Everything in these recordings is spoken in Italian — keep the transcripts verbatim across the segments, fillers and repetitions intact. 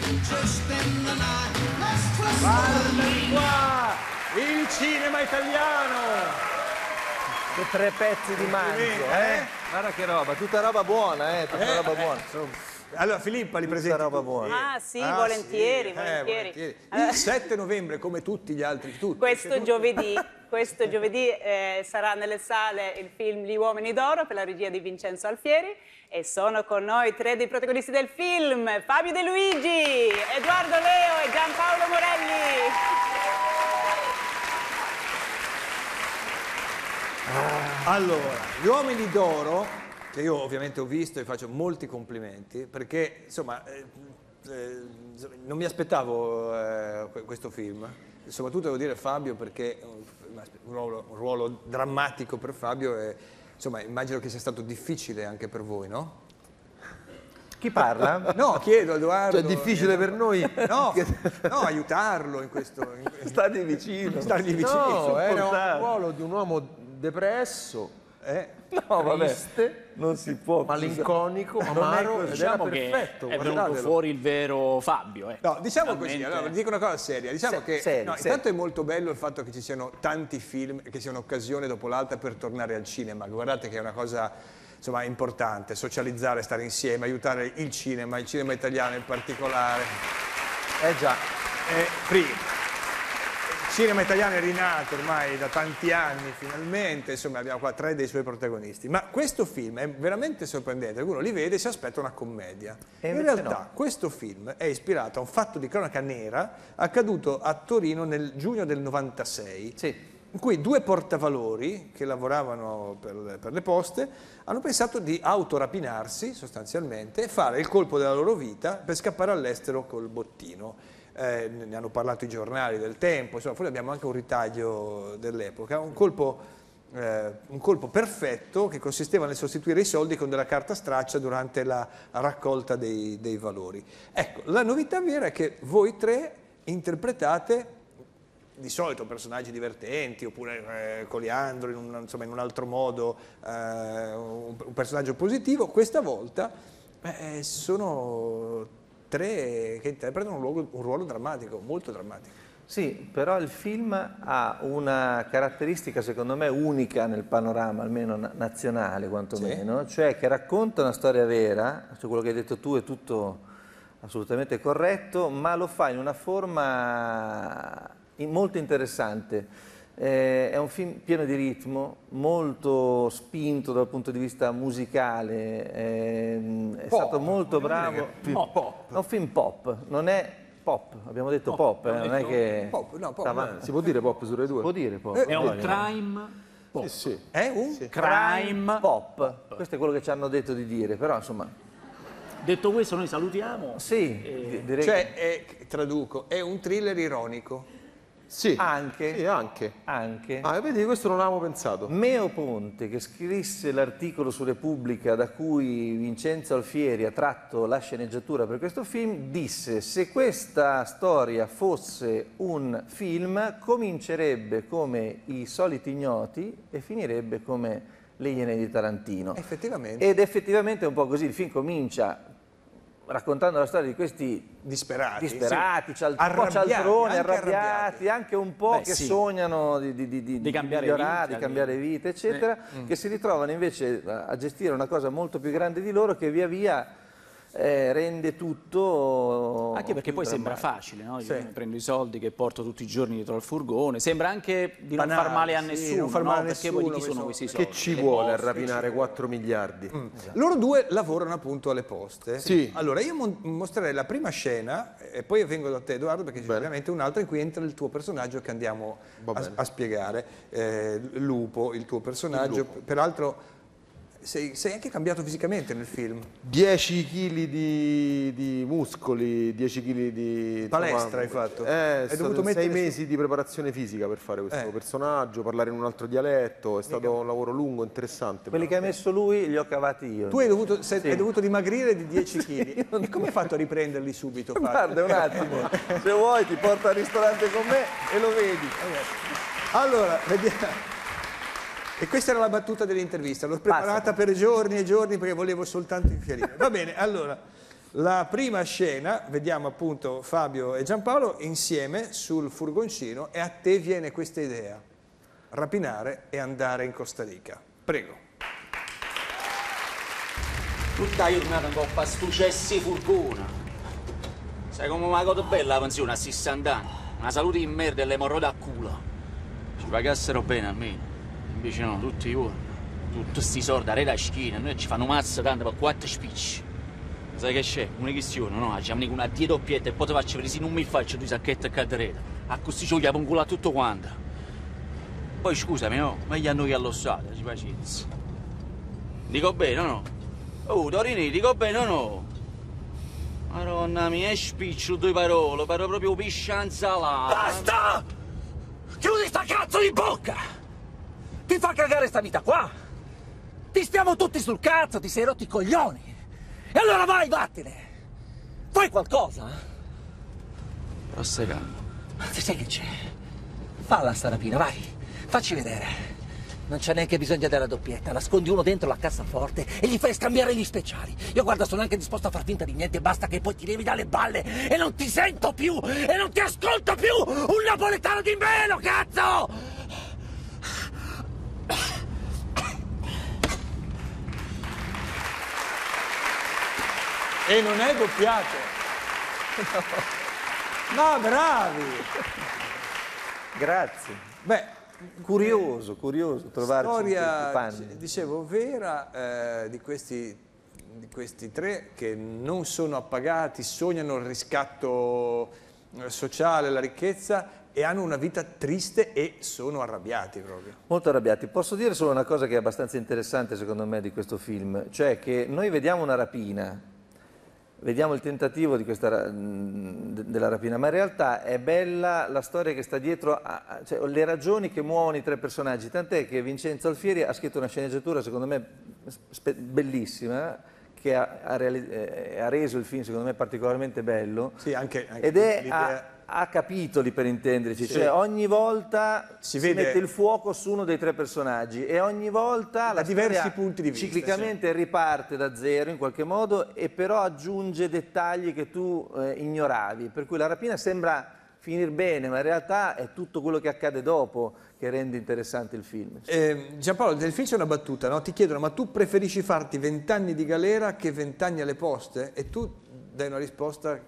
Guarda di qua, il cinema italiano. Che tre pezzi di manzo, eh? Guarda che roba, tutta roba buona, eh? Tutta Eh, roba eh, buona. Allora Filippa li presenti. Tutta roba buona. Ah sì, ah, volentieri, sì, volentieri. Eh, volentieri. Il sette novembre, come tutti gli altri, tutti. Questo giovedì, questo giovedì eh, sarà nelle sale il film Gli Uomini d'Oro per la regia di Vincenzo Alfieri e sono con noi tre dei protagonisti del film, Fabio De Luigi, Edoardo Leo e Giampaolo Morelli. Allora, Gli Uomini d'Oro, che io ovviamente ho visto e faccio molti complimenti, perché insomma eh, eh, non mi aspettavo eh, questo film, soprattutto devo dire Fabio perché un ruolo, un ruolo drammatico per Fabio e insomma immagino che sia stato difficile anche per voi, no? Chi parla? No, chiedo a Edoardo. Cioè, è difficile per noi. No, no, aiutarlo in questo. In... Stargli vicino. Stargli vicino. No, era un ruolo di un uomo depresso, Eh? No, vabbè, triste, non si può. malinconico, amaro, ed Diciamo era che perfetto. è venuto guardatelo. fuori il vero Fabio. Eh. No, diciamo così, Realmente- allora, dico una cosa seria, diciamo Se- che serio, no, serio. intanto è molto bello il fatto che ci siano tanti film e che sia un'occasione dopo l'altra per tornare al cinema, guardate che è una cosa insomma importante, socializzare, stare insieme, aiutare il cinema, il cinema italiano in particolare. Eh già. Eh, prima. Il cinema italiano è rinato ormai da tanti anni finalmente, insomma abbiamo qua tre dei suoi protagonisti, ma questo film è veramente sorprendente, uno li vede e si aspetta una commedia. E In invece realtà no. questo film è ispirato a un fatto di cronaca nera accaduto a Torino nel giugno del novantasei, Sì. in cui due portavalori che lavoravano per, per le poste hanno pensato di autorapinarsi sostanzialmente e fare il colpo della loro vita per scappare all'estero col bottino. Eh, ne hanno parlato i giornali del tempo, insomma, poi abbiamo anche un ritaglio dell'epoca, un colpo, eh, un colpo perfetto che consisteva nel sostituire i soldi con della carta straccia durante la raccolta dei, dei valori. Ecco, la novità vera è che voi tre interpretate di solito personaggi divertenti, oppure eh, Coliandro in un, insomma, in un altro modo, eh, un, un personaggio positivo, questa volta eh, sono tre che interpretano un, luogo, un ruolo drammatico, molto drammatico. Sì, però il film ha una caratteristica secondo me unica nel panorama, almeno na- nazionale quantomeno, sì. Cioè che racconta una storia vera, cioè quello che hai detto tu è tutto assolutamente corretto, ma lo fa in una forma in- molto interessante. Eh, è un film pieno di ritmo, molto spinto dal punto di vista musicale, eh, è Pop, stato molto vogliamo bravo. dire che- pop, pop. È un film pop, non è pop, abbiamo detto pop, eh, non è che... Pop, no, pop, Stava- no. Si può dire pop su Rai due? Può dire pop. È un Voglio. crime pop. Sì, sì. È un? Crime. Pop, questo è quello che ci hanno detto di dire, però insomma, Detto questo, noi salutiamo. sì, Eh, di- direi Cioè, è, traduco, è un thriller ironico. Sì, Anche. Sì, anche. anche Ah, vedi, questo non avevamo pensato. Meo Ponte, che scrisse l'articolo su Repubblica da cui Vincenzo Alfieri ha tratto la sceneggiatura per questo film, disse: se questa storia fosse un film, comincerebbe come I soliti ignoti e finirebbe come Le Iene di Tarantino. Effettivamente. Ed effettivamente è un po' così, il film comincia raccontando la storia di questi Disperati. disperati, cial- un po' Arrabbiati, cialtroni, anche arrabbiati, arrabbiati. anche un po' Beh, che sì. sognano di, di, di, di, Di cambiare migliorare, vita, di cambiare vita, eccetera, che si ritrovano invece a a gestire una cosa molto più grande di loro che via via eh, rende tutto Anche perché più poi sembra drammatico. facile, no? Io Sì. prendo i soldi che porto tutti i giorni dietro al furgone, sembra anche di non Banale, far male a sì, nessuno, non far no? male a Perché poi di chi nessuno, sono questi questi soldi? Che ci Le vuole a poste, rapinare quattro miliardi? Loro due lavorano appunto alle poste. Sì. Allora io mon- mostrerei la prima scena e poi vengo da te Edoardo perché c'è Bene. ovviamente un'altra in cui entra il tuo personaggio che andiamo Va a, bene. a spiegare. Eh, Lupo, il tuo personaggio, peraltro sei, sei anche cambiato fisicamente nel film. dieci chili di, di muscoli, dieci chili di... Palestra insomma, hai fatto? Eh, Hai è stato dovuto sei mettere su- mesi di preparazione fisica per fare questo Eh. personaggio, parlare in un altro dialetto, è stato un lavoro lungo, interessante. Quelli che ha messo lui li ho cavati io. Tu hai dovuto, sei- hai dovuto dimagrire di dieci chili. E come hai fatto a riprenderli subito? Fabio? Guarda un attimo, se vuoi ti porto al ristorante con me e lo vedi. Allora, vediamo. E questa era la battuta dell'intervista, l'ho preparata per giorni e giorni perché volevo soltanto infierire. Va bene, allora, La prima scena, vediamo appunto Fabio e Giampaolo insieme sul furgoncino e a te viene questa idea, rapinare e andare in Costa Rica. Prego. Tutta giornata un po' a stu cessi furgona. Sai come una cosa bella la pensione a sessanta anni? Una salute in merda e l'emorroide a culo. Ci pagassero bene almeno. Invece no, tutti i giorni. Tutti sti soldi a rete a schiena, noi ci fanno mazza tanto per quattro spicci. Sai che c'è? Una questione, no? Facciamo una dieta doppietta e poi ti faccio vedere se non mi faccio due sacchetti a cadereta. A così ci vogliamo inculare tutto quanto. Poi scusami, no? Meglio a noi che allo Stato, ci pazienza. Dico bene o no? Oh, Torini, dico bene o no? Madonna mia, è spiccio due parole, però proprio piscianza là. Basta! Chiudi sta cazzo di bocca! Ti fa cagare sta vita qua! Ti stiamo tutti sul cazzo, ti sei rotti i coglioni! E allora vai, vattene! Fai qualcosa! Però stai calmo. Anzi, sai che c'è? Falla sta rapina, vai! Facci vedere! Non c'è neanche bisogno della doppietta, nascondi uno dentro la cassaforte e gli fai scambiare gli speciali. Io guarda, sono anche disposto a far finta di niente, basta che poi ti levi dalle balle e non ti sento più e non ti ascolto più! Un napoletano di meno, cazzo! E non è doppiato. Ma bravi! Grazie. Beh, Curioso, curioso trovarci storia, in questi panni. dicevo, vera eh, di, questi, di questi tre che non sono appagati, sognano il riscatto sociale, la ricchezza e hanno una vita triste e sono arrabbiati proprio. Molto arrabbiati. Posso dire solo una cosa che è abbastanza interessante secondo me di questo film, cioè che noi vediamo una rapina, vediamo il tentativo di questa, della rapina, ma in realtà è bella la storia che sta dietro, a, cioè le ragioni che muovono i tre personaggi, tant'è che Vincenzo Alfieri ha scritto una sceneggiatura secondo me bellissima, che ha, ha, eh, ha reso il film secondo me particolarmente bello, sì, anche, anche ed è a, a capitoli per intenderci, sì. Cioè ogni volta si, si vede... mette il fuoco su uno dei tre personaggi e ogni volta da diversi punti di vista, ciclicamente sì. Riparte da zero in qualche modo e però aggiunge dettagli che tu eh, ignoravi, per cui la rapina sembra finire bene, ma in realtà è tutto quello che accade dopo che rende interessante il film. Eh, Giampaolo, nel film c'è una battuta, no? Ti chiedono, ma tu preferisci farti vent'anni di galera che vent'anni alle poste? E tu dai una risposta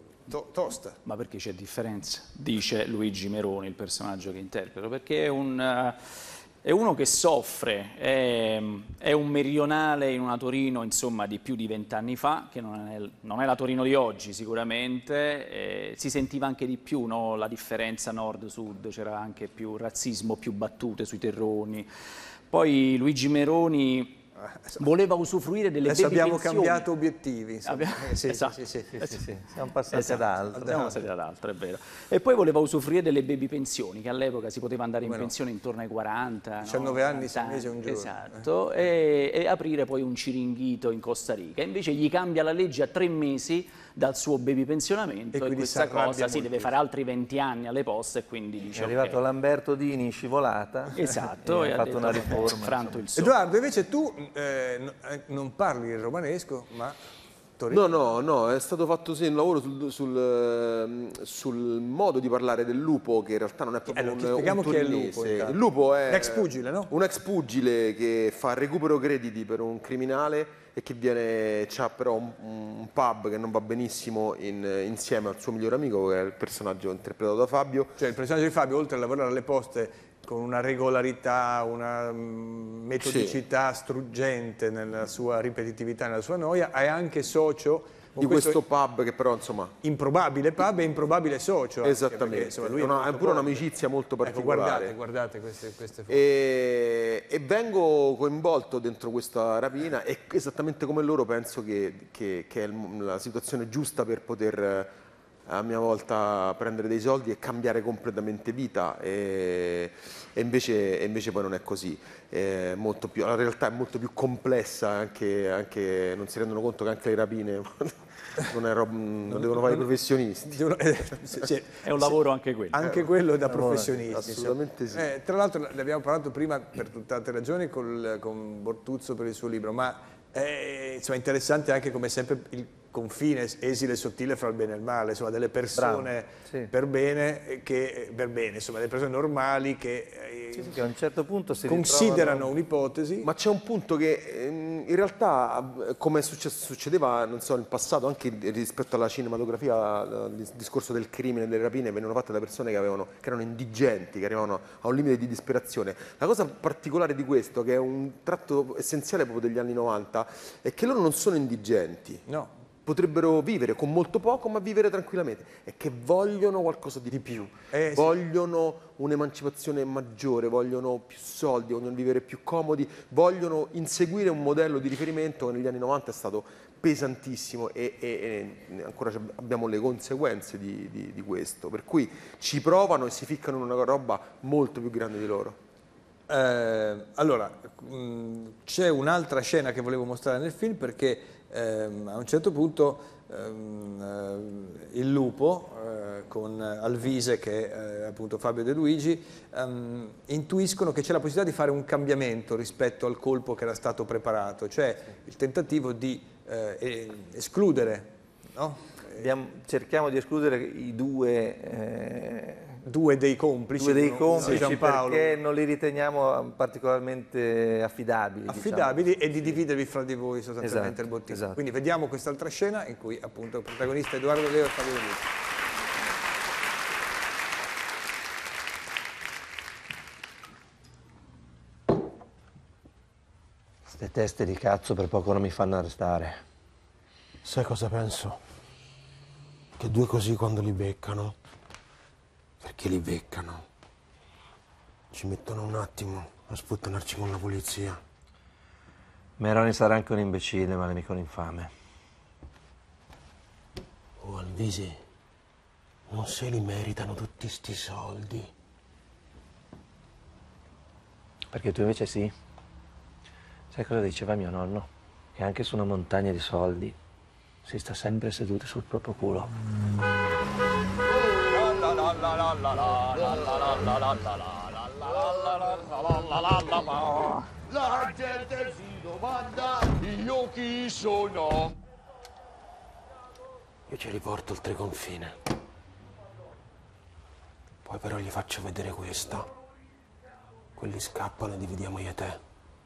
to tosta. Ma perché c'è differenza? Dice Luigi Meroni, il personaggio che interpreto, perché è un... Uh... È uno che soffre, è, è un meridionale in una Torino insomma, di più di vent'anni fa, che non è, non è la Torino di oggi sicuramente, eh, si sentiva anche di più no? La differenza nord-sud, c'era anche più razzismo, più battute sui terroni. Poi Luigi Meroni voleva usufruire delle Adesso baby abbiamo pensioni. cambiato obiettivi. Abbiamo... Eh, sì, esatto. sì, sì, sì, sì, sì. Siamo passati esatto. ad altro. Siamo passati ad altro, è vero. E poi voleva usufruire delle baby pensioni, che all'epoca si poteva andare in Come no? pensione intorno ai quaranta. diciannove no? anni, sei mesi e un giorno. Esatto, eh. e, e aprire poi un ciringhito in Costa Rica. Invece gli cambia la legge a tre mesi dal suo baby pensionamento e, e questa cosa si deve fare altri venti anni alle poste e quindi dice è arrivato okay. Lamberto Dini in scivolata esatto e e ha fatto una riforma franto il Edoardo, invece tu eh, non parli il romanesco ma No, no, no, è stato fatto sì, un lavoro sul, sul, sul modo di parlare del lupo, che in realtà non è proprio eh, un, spieghiamo un chi è il torinese. lupo. Intanto. Il lupo è un ex pugile, no? Un ex pugile che fa recupero crediti per un criminale e che viene, c'ha però un, un pub che non va benissimo in, insieme al suo migliore amico, che è il personaggio interpretato da Fabio. Cioè il personaggio di Fabio, oltre a lavorare alle poste con una regolarità, una metodicità sì. struggente nella sua ripetitività, nella sua noia, è anche socio di questo, questo pub che però insomma improbabile pub e improbabile socio esattamente perché, insomma, lui è, una, è, è pure un'amicizia molto particolare. Ecco, guardate, guardate queste, queste foto e, e vengo coinvolto dentro questa rapina e esattamente come loro penso che, che, che è la situazione giusta per poter a mia volta prendere dei soldi e cambiare completamente vita e, e, invece, e invece poi non è così, è molto più, la realtà è molto più complessa, anche, anche non si rendono conto che anche le rapine non, è rob, non devono fare i professionisti. Eh, sì, è un lavoro anche quello. Anche quello è da professionisti. Assolutamente sì. Eh, tra l'altro ne abbiamo parlato prima per tutt'altre ragioni col, con Bortuzzo per il suo libro, ma è insomma, interessante anche come sempre il confine esile e sottile fra il bene e il male, insomma delle persone sì. per bene, che, per bene, insomma delle persone normali che, eh, sì, sì, che a un certo punto si considerano ritrovano... un'ipotesi. Ma c'è un punto che ehm, in realtà, come succe- succedeva non so, nel passato, anche rispetto alla cinematografia, il discorso del crimine, delle rapine, venivano fatte da persone che, avevano, che erano indigenti, che arrivavano a un limite di disperazione. La cosa particolare di questo, che è un tratto essenziale proprio degli anni novanta, è che loro non sono indigenti. No. Potrebbero vivere con molto poco, ma vivere tranquillamente, e che vogliono qualcosa di, di più, Eh, sì. vogliono un'emancipazione maggiore, vogliono più soldi, vogliono vivere più comodi, vogliono inseguire un modello di riferimento che negli anni novanta è stato pesantissimo e, e, e ancora abbiamo le conseguenze di, di, di questo, per cui ci provano e si ficcano in una roba molto più grande di loro. Eh, allora, c'è un'altra scena che volevo mostrare nel film perché ehm, a un certo punto ehm, eh, il lupo eh, con Alvise, che è appunto Fabio De Luigi, ehm, intuiscono che c'è la possibilità di fare un cambiamento rispetto al colpo che era stato preparato, cioè il tentativo di eh, escludere, no? Abbiamo, cerchiamo di escludere i due... Eh... due dei complici, due dei complici Giampaolo, perché non li riteniamo particolarmente affidabili. affidabili diciamo. E di dividervi fra di voi sostanzialmente Esatto, il bottino. esatto. Quindi vediamo quest'altra scena in cui appunto il protagonista è Edoardo Leo e Fabio De Luigi. Ste teste di cazzo per poco non mi fanno arrestare. Sai cosa penso? Che due così quando li beccano, perché li beccano, ci mettono un attimo a sputtanarci con la polizia. Meroni sarà anche un imbecille, ma nemico un infame. Oh, Alvisi, non se li meritano tutti sti soldi. Perché tu invece sì. Sai cosa diceva mio nonno? Che anche su una montagna di soldi si sta sempre seduti sul proprio culo. La gente si domanda io chi sono. Io ce li porto oltre confine. Poi però gli faccio vedere questa. Quelli scappano e dividiamo io e te.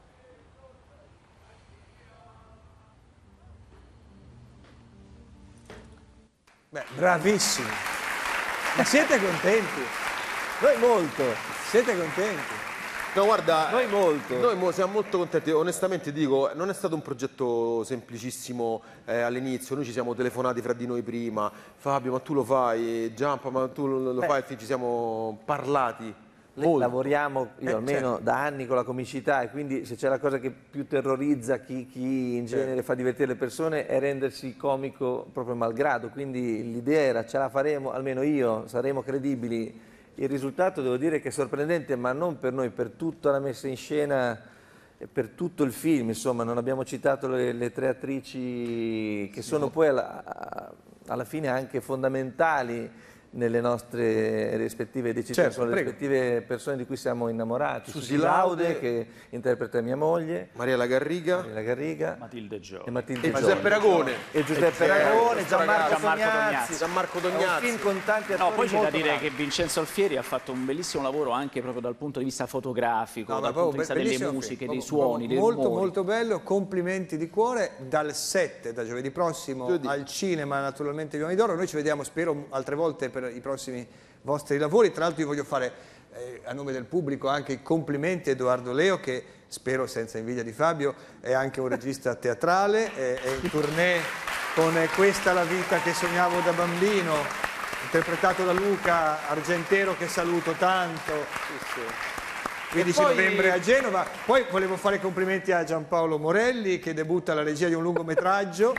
Beh, bravissimi. Ma siete contenti? Noi molto, Siete contenti? No, guarda, noi molto. noi mo siamo molto contenti, onestamente dico, non è stato un progetto semplicissimo eh, all'inizio, noi ci siamo telefonati fra di noi prima, Fabio ma tu lo fai, Giampa ma tu lo, lo fai, ci siamo parlati molto. Lavoriamo, io Eh, almeno certo. da anni con la comicità, e quindi se c'è la cosa che più terrorizza chi, chi in genere Certo. fa divertire le persone è rendersi comico proprio malgrado, quindi l'idea era ce la faremo, almeno io, saremo credibili. Il risultato devo dire che è sorprendente, ma non per noi, per tutta la messa in scena e per tutto il film, insomma, non abbiamo citato le, le tre attrici che sono poi alla, alla fine anche fondamentali nelle nostre rispettive decisioni, Certo, sono le prego. rispettive persone di cui siamo innamorati. Susi Susi Laude, Laude, che interpreta mia moglie, Mariela Garriga Mariela Garriga, Matilde Gio. e Matilde e Giorgi. Giuseppe Ragone. E Giuseppe Eh, Ragone, questo Gianmarco ragazzo, Gianmarco Tognazzi. Tognazzi. Gianmarco È un Tognazzi. film con tanti attori No, poi c'è da molto dire bravi. che Vincenzo Alfieri ha fatto un bellissimo lavoro anche proprio dal punto di vista fotografico, No, ma dal proprio punto di vista delle bellissimo musiche, film, dei proprio- suoni, dei molto rumori. molto bello, complimenti di cuore. Dal sette, da giovedì prossimo, Giovedì. al cinema naturalmente Gli Uomini d'Oro. Noi ci vediamo, spero, altre volte per i prossimi vostri lavori. Tra l'altro io voglio fare eh, a nome del pubblico anche i complimenti a Edoardo Leo, che spero senza invidia di Fabio è anche un regista teatrale, è, è in tournée con Questa la vita che sognavo da bambino, interpretato da Luca Argentero, che saluto tanto. quindici E poi- novembre a Genova. Poi volevo fare i complimenti a Giampaolo Morelli, che debutta alla regia di un lungometraggio.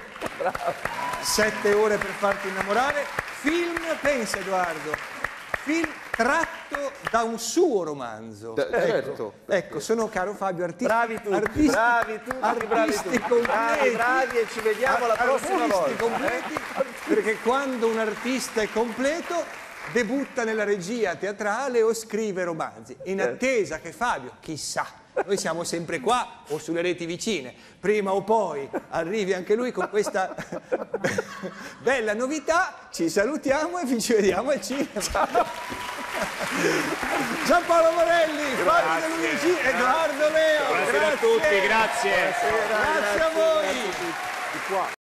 Sette ore per farti innamorare. Film, pensa Edoardo, film tratto da un suo romanzo. Da- ecco, certo. ecco, sono, caro Fabio, artisti, Bravi tutti, artisti, bravi tutti, bravi artisti tutti. completi. Bravi, bravi, e ci vediamo la Ar- prossima artisti volta. completi, perché quando un artista è completo debutta nella regia teatrale o scrive romanzi, in attesa che Fabio, chissà, Noi siamo sempre qua o sulle reti vicine. Prima o poi arrivi anche lui con questa bella novità. Ci salutiamo e ci vediamo al cinema. Giampaolo Morelli, Fabio De Luigi, Edoardo Leo. Buonasera a tutti, grazie. Grazie a voi.